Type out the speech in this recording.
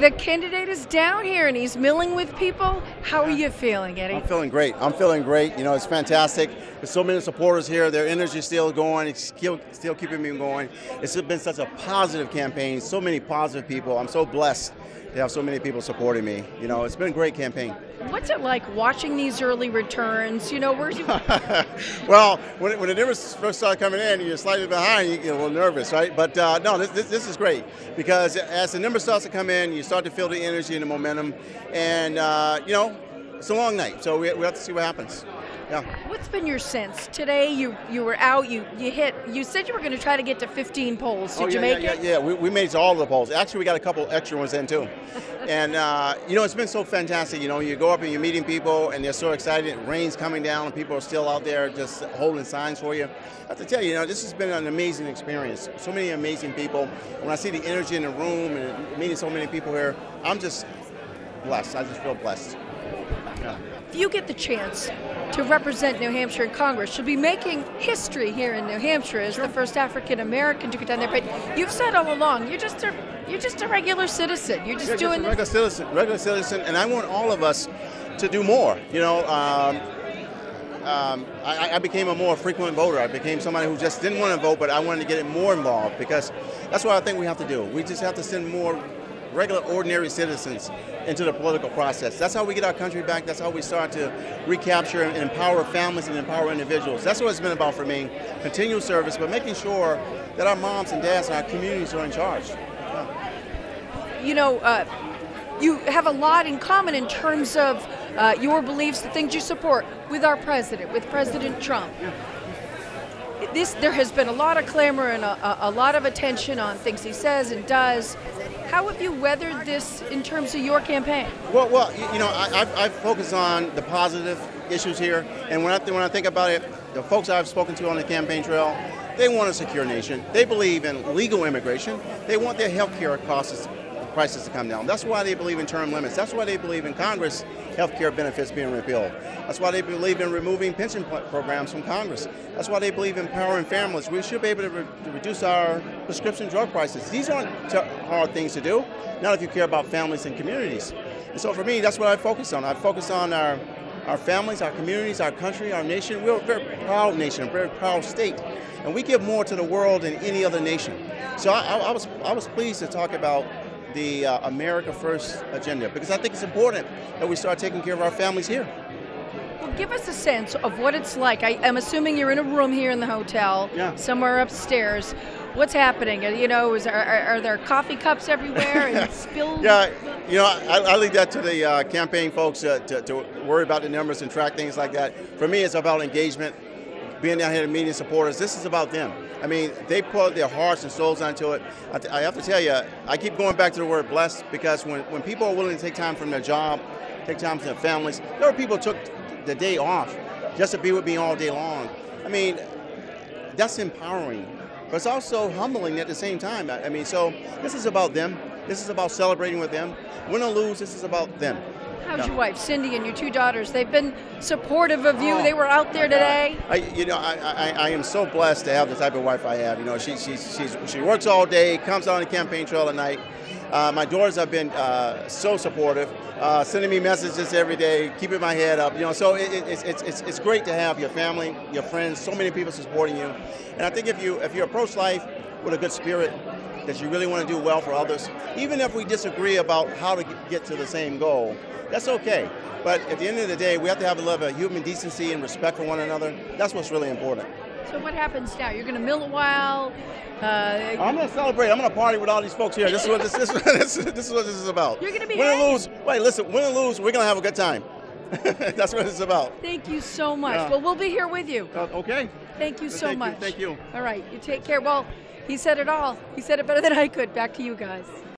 the candidate is down here and he's milling with people. How are you feeling, Eddie? I'm feeling great. I'm feeling great. You know, it's fantastic. There's so many supporters here. Their energy is still going. It's still keeping me going. It's been such a positive campaign. So many positive people. I'm so blessed to have so many people supporting me. You know, it's been a great campaign. What's it like watching these early returns? You know, where's you? Well, when the numbers first started coming in, you're slightly behind, you get a little nervous, right? But no, this is great because as the numbers starts to come in, you start to feel the energy and the momentum, and you know, it's a long night, so we have to see what happens. Yeah. What's been your sense today? You were out. You said you were going to try to get to 15 polls. Did you make it? Yeah. We made it to all of the polls. Actually, we got a couple extra ones in too. And you know, it's been so fantastic. You know, you go up and you're meeting people, and they're so excited. Rain's coming down, and people are still out there just holding signs for you. I have to tell you, you know, this has been an amazing experience. So many amazing people. When I see the energy in the room and meeting so many people here, I'm just blessed. I just feel blessed. Yeah. If you get the chance to represent New Hampshire in Congress, you'll be making history here in New Hampshire as the first African American to get down there. But you've said all along, you're just a regular citizen. You're just doing this. Regular citizen, and I want all of us to do more. You know, I became a more frequent voter. I became somebody who just didn't want to vote, but I wanted to get more involved because that's what I think we have to do. We just have to send more regular, ordinary citizens into the political process. That's how we get our country back. That's how we start to recapture and empower families and empower individuals. That's what it's been about for me. Continual service, but making sure that our moms and dads and our communities are in charge. Yeah. You know, you have a lot in common in terms of your beliefs, the things you support with our president, with President Trump. There has been a lot of clamor and a lot of attention on things he says and does. How have you weathered this in terms of your campaign? Well, you know, I focus on the positive issues here, and when I think about it, the folks I've spoken to on the campaign trail, they want a secure nation. They believe in legal immigration. They want their health care prices to come down. That's why they believe in term limits. That's why they believe in Congress health care benefits being repealed. That's why they believe in removing pension programs from Congress. That's why they believe in empowering families. We should be able to reduce our prescription drug prices. These aren't hard things to do, not if you care about families and communities. And so for me, that's what I focus on. I focus on our families, our communities, our country, our nation. We're a very proud nation, a very proud state. And we give more to the world than any other nation. So I was pleased to talk about the America First agenda, because I think it's important that we start taking care of our families here. Well, give us a sense of what it's like. I'm assuming you're in a room here in the hotel, somewhere upstairs. What's happening? You know, are there coffee cups everywhere and spills? Yeah, you know, I leave that to the campaign folks to worry about the numbers and track things like that. For me, it's about engagement, being down here to meeting supporters. This is about them. I mean, they put their hearts and souls into it. I have to tell you, I keep going back to the word blessed, because when people are willing to take time from their job, take time from their families, there are people who took the day off just to be with me all day long. I mean, that's empowering, but it's also humbling at the same time. I mean, so this is about them. This is about celebrating with them. Win or lose, this is about them. How's your wife, Cindy, and your two daughters? They've been supportive of you. They were out there today. I am so blessed to have the type of wife I have. You know, she works all day, comes out on the campaign trail at night. My daughters have been so supportive, sending me messages every day, keeping my head up. You know, so it's great to have your family, your friends, so many people supporting you. And I think if you approach life with a good spirit, that you really want to do well for others, even if we disagree about how to get to the same goal, that's okay. But at the end of the day, we have to have a level of human decency and respect for one another. That's what's really important. So what happens now? You're going to mill a while? I'm going to celebrate. I'm going to party with all these folks here. This is what this is what this is about. You're going to be win or lose. Wait, listen. Win or lose, we're going to have a good time. That's what it's about. Thank you so much. Yeah. Well, we'll be here with you. Okay. Thank you so much. Thank you. All right. You take care. Well, he said it all. He said it better than I could. Back to you guys.